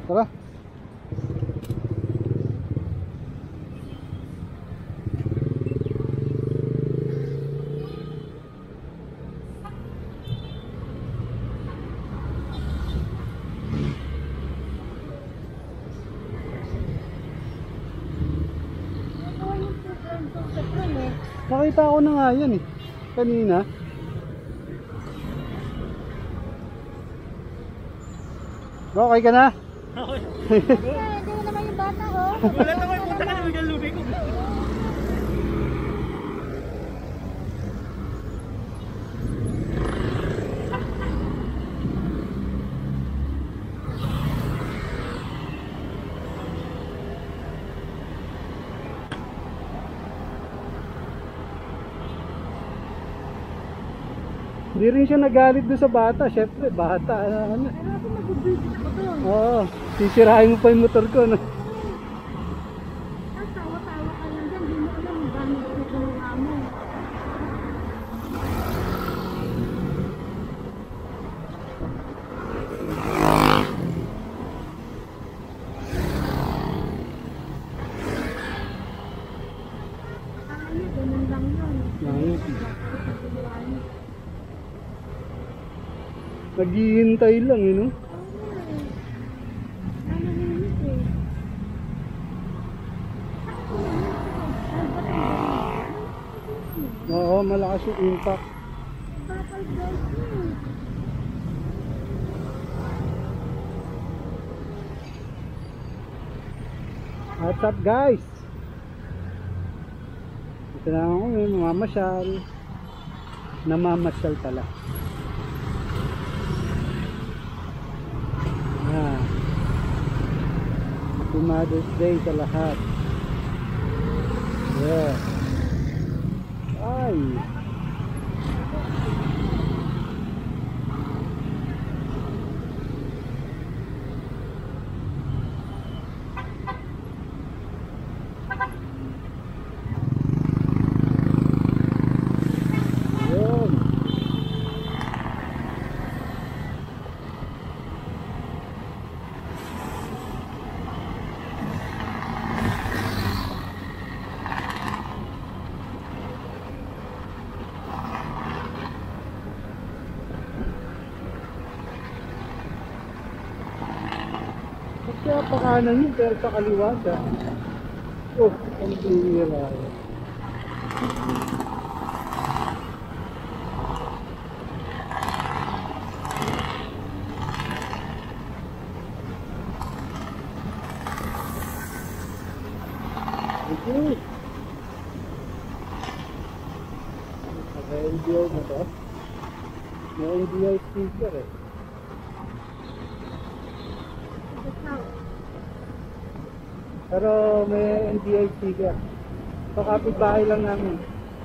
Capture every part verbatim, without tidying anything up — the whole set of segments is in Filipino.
Tara. Nakita ko na nga yan eh, kanina. Okay ka na? Okay. Hindi mo naman yung bata ko. Wala naman, punta ka naman yung lubi ko. Hindi rin siya nagalit doon sa bata. Syempre, bata. Ano, ano. Ano ako mag-video ko to? Oo, sisirahin mo pa yung motor ko. No? Tawa-tawa ka lang dyan. Hindi mo alam yung gamit ko ginawa mo. Akala niya, ganun lang yun. Ayun. Ginawa niya. Naghihintay lang, eh, no? Oo, malakas yung impact. What's up, guys? Ito na ako, may mamamasyal. Namamasyal pala. Ah. Happy Mother's Day sa lahat. Yeah. Ay. Yun. Kaya pa kanan yun, pero sa kaliwa siya. Oh, ang bihira. Okay. Naka-N D I na to. May N D I sticker eh. Pero may N D I sticker. So kapitbahay lang namin.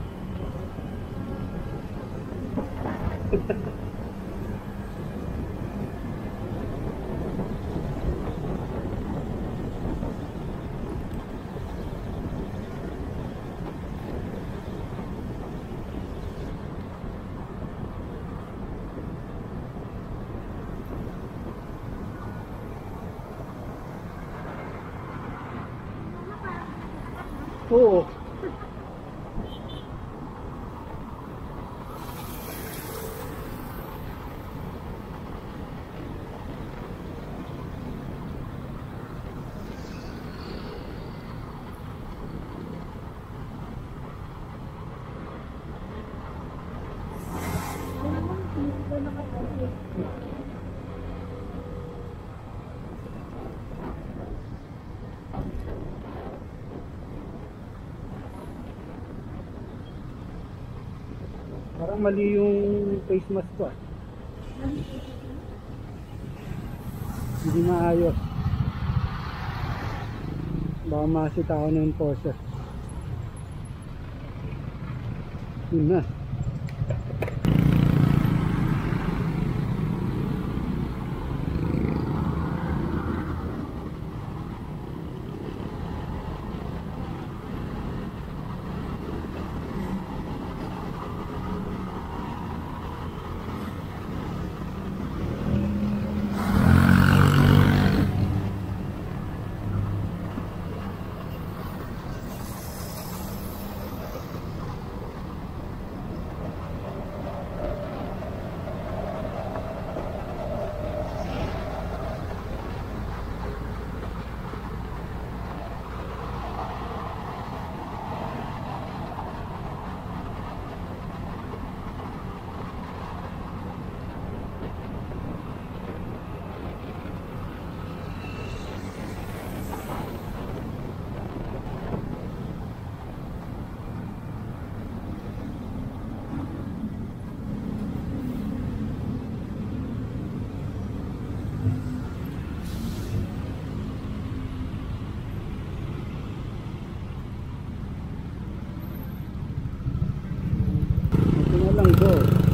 Oo. Parang mali yung face mask ko ah. Hindi maayos. Baka masita ako ng enforcer. Yun na. lang go.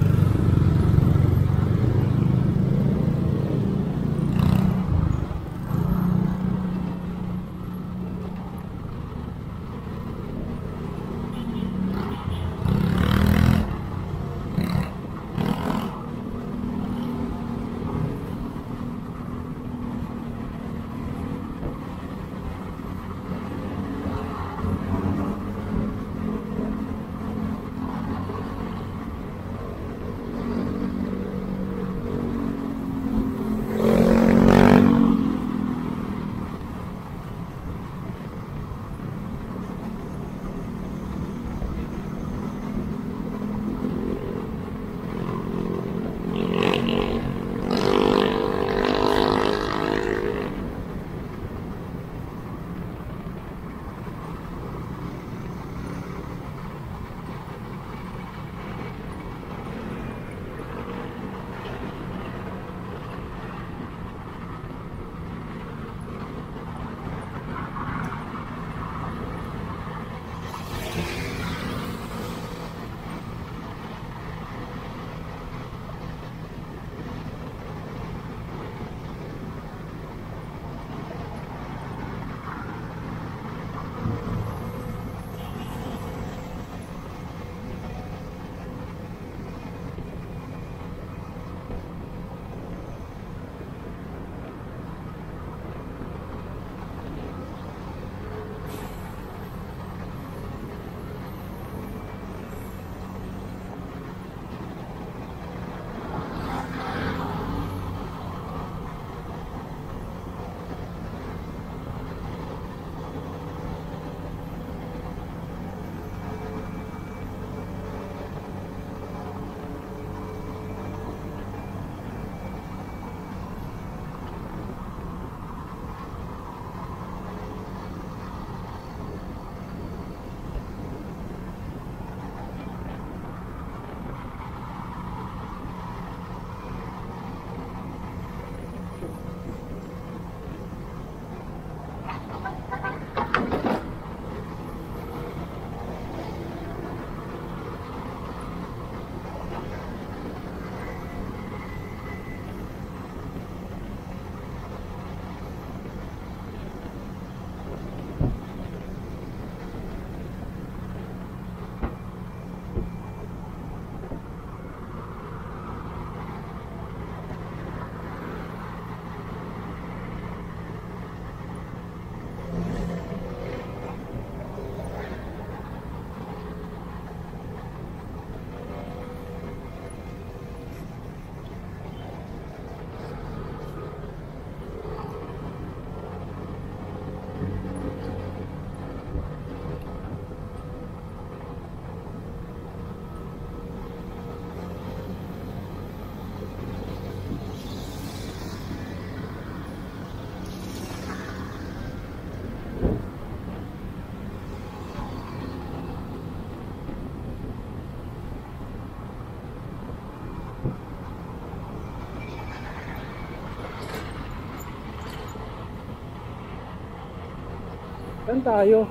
Saan tayo?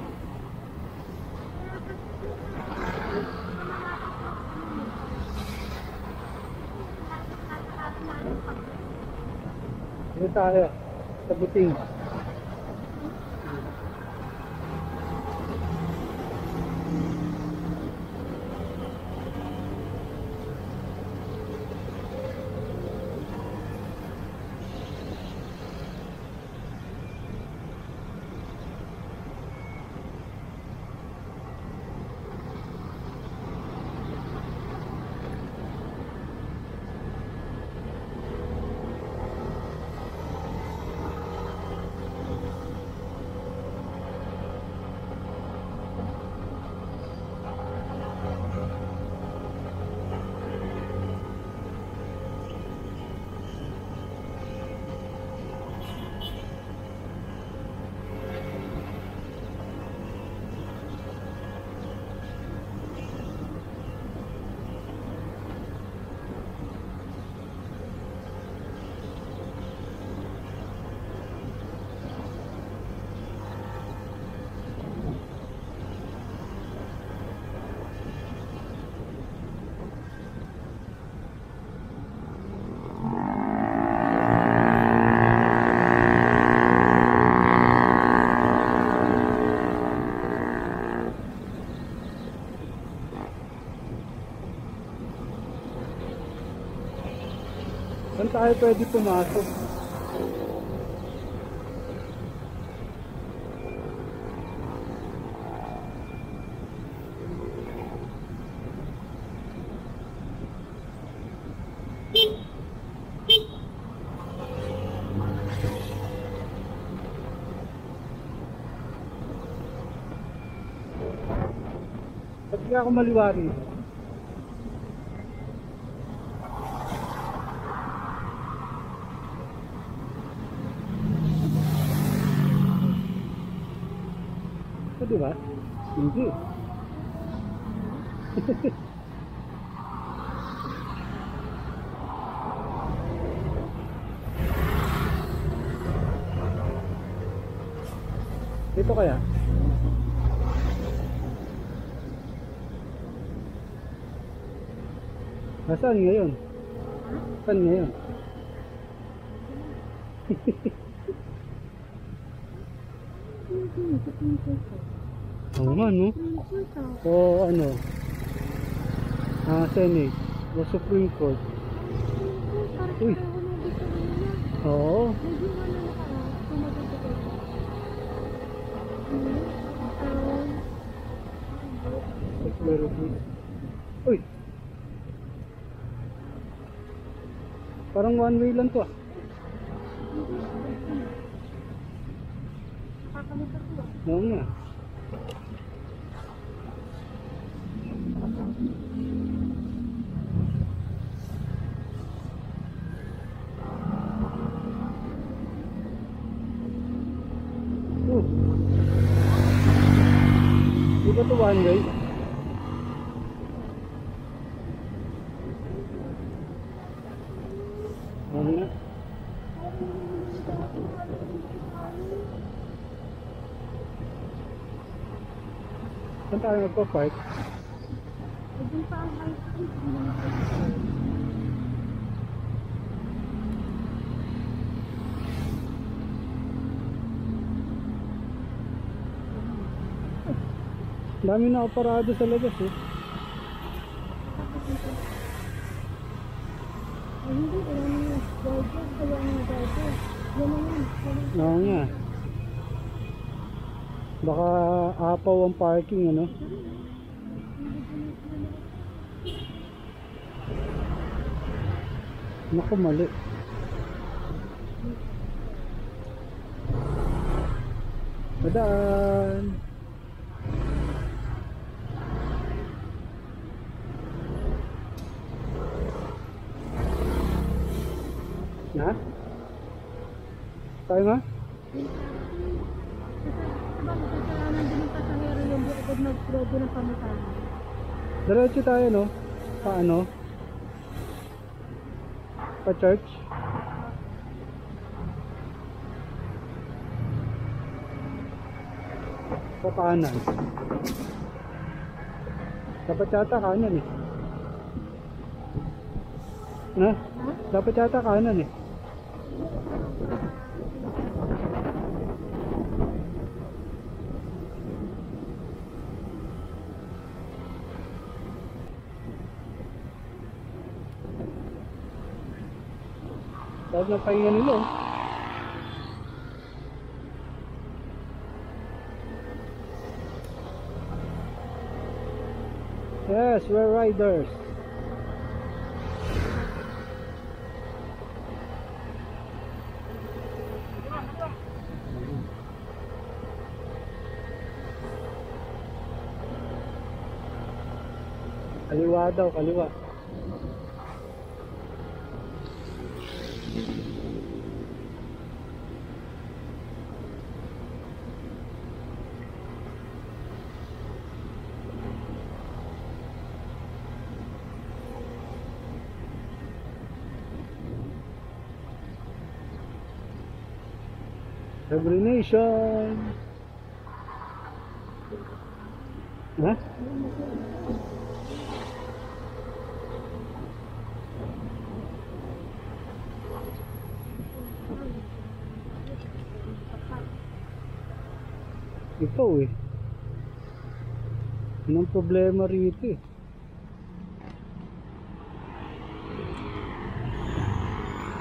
Dito tayo sa Buting. Saan tayo pwede pumasok? Ba't kaya ako maliwari? Ito diba? Hindi. Dito kaya? Nasaan ngayon? Saan ngayon? Oo nga, no? O ano? Ah, Senate. O Supreme Court. Uy. Oo. Uy. Parang one way lang to ah. Oo nga. Oh. Di ba to one way? Oo nga. Saan tayo magpa-park? Doon pa ang high school. Dami na parado sa labas eh. Ay, hindi. Wala na yung guardian. Wala na yung guardian. Yan na yan. Oo nga. Baka apaw ang parking ano. Naku, mali. Madaan. Na? Tayo nga? Diba, kasalanan din ng pasahero yung buod mag-progo ng pamutahan. Diretso tayo no? Paano? Pa church? Pa kanan? Dapat yata kanan eh. Na? Dapat yata kanan eh. Tawag na pahinga nila oh. Yes, we're riders. Kaliwa daw, kaliwa. Every nation. Ha? Ikaw eh. Anong problema rito eh?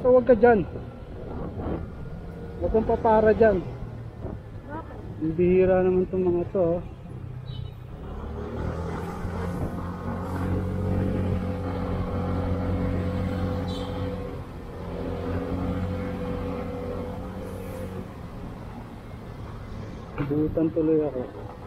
So huwag ka dyan. Huwag kang papara dyan. Bakit? Ang bihira naman itong mga to. Oh. Buutan tuloy ako.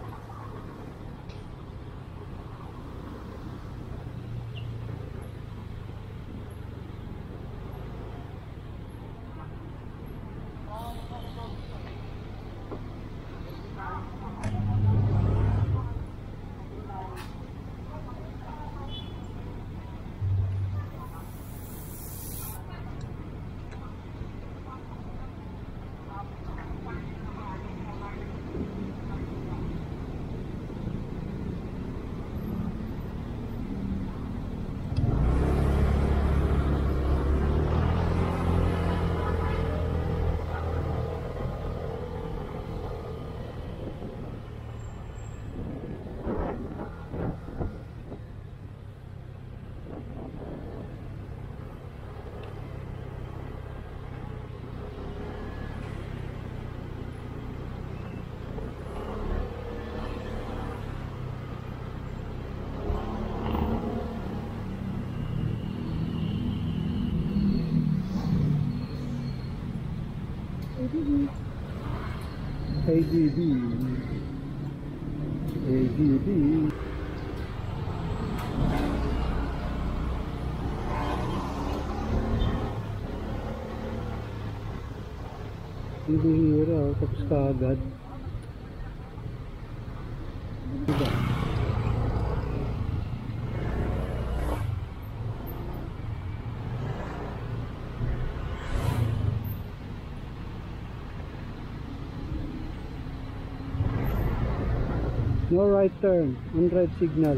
A G B A G B Ang bihira, oh, tapos kaagad. Diba? No right turn, on red signal.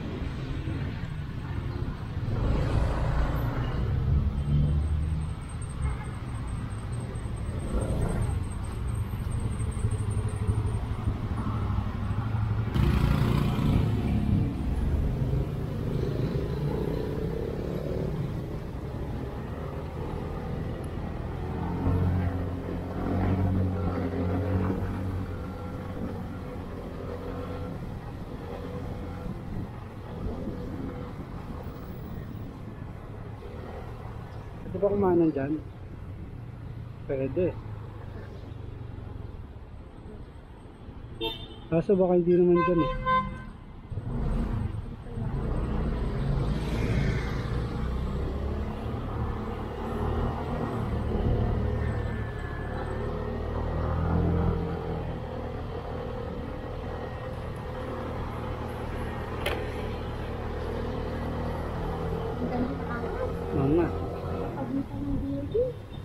Di ba kumanan dyan? Pwede. Kaso baka hindi naman dyan eh. Oo nga. Pagitan ng beauty.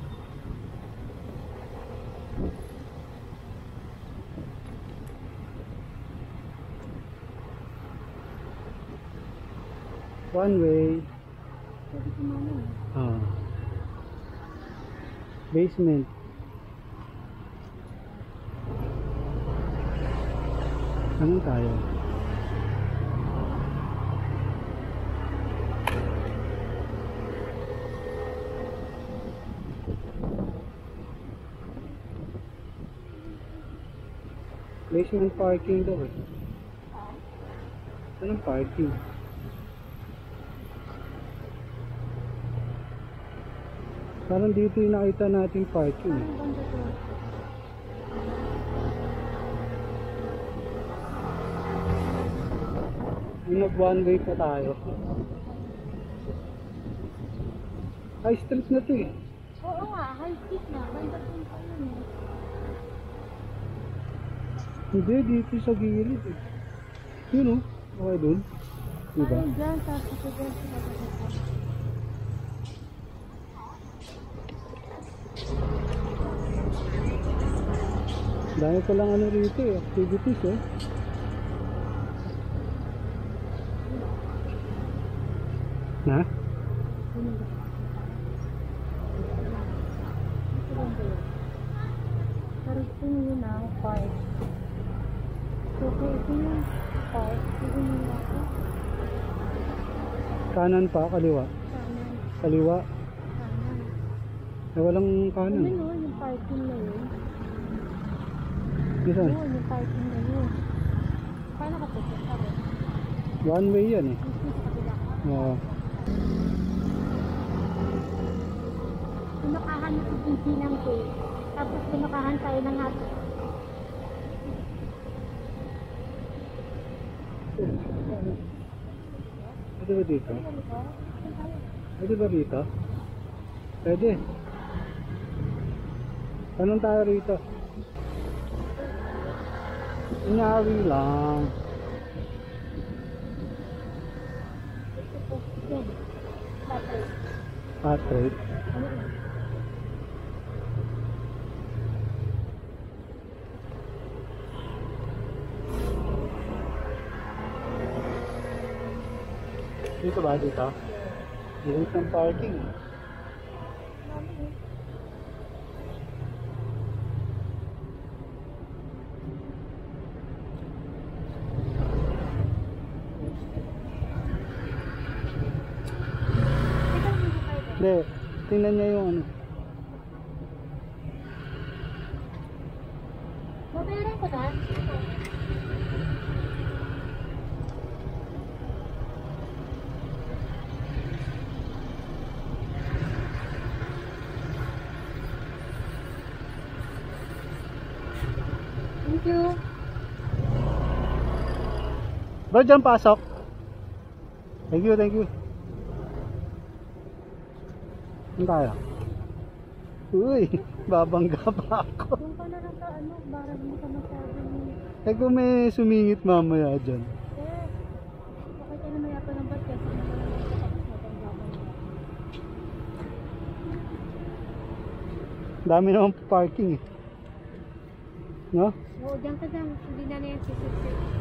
One way. Pwede kumano eh. Ah. Basement. Anong tayo? Basement parking daw eh. Anong parking? Parang dito yung nakita natin parking eh. Ang ganda to. Yung nag one way pa tayo. High street na to eh. Oo nga, high speed na. Ganda to pa yun eh. Hindi, dito sa gilid eh. Yun oh, okay dun. Diba? Parang dyan, tapos ito dyan sila ganda. Dahil ko lang ano rito eh, activities eh. Ha? Pero ito yun ang park. So, kung ito yung park, ito yung ako. Kanan pa, kaliwa? Kanan. Kaliwa. Kanan. Eh, walang Ano kanan. yun, yung parking na yun? Isa. Yun, yung parking na yun. Paano ka pupunta rin? One way yan eh. Mismo sa kabila ka. Oo. Pinakahan mo si Gigi ng cake. Tapos pinakahan tayo ng hot. Pwede ba dito? Pwede ba dito? Pwede. Tanong tayo rito. Inari lang. Yan. Battery. Hot rate. Ano yun? Dito ba? Dito? Dito ng parking. Teka, hindi ko kayo. Hindi. Tingnan niya yung ano. Babayaran ko na. Thank you. Ba dyan pasok? Thank you, thank you. Saan tayo? Uy, babangga pa ako. Doon ka na lang sa ano, para hindi ka masyado ni... Eh kung may sumingit mamaya dyan. Eh, bakit ka na mayapa ng ba't kasi naman ang tapos na tanggapan mo. Dami naman parking eh. No? Oo, dyan ka dyan. Hindi na na yan sisip-sip.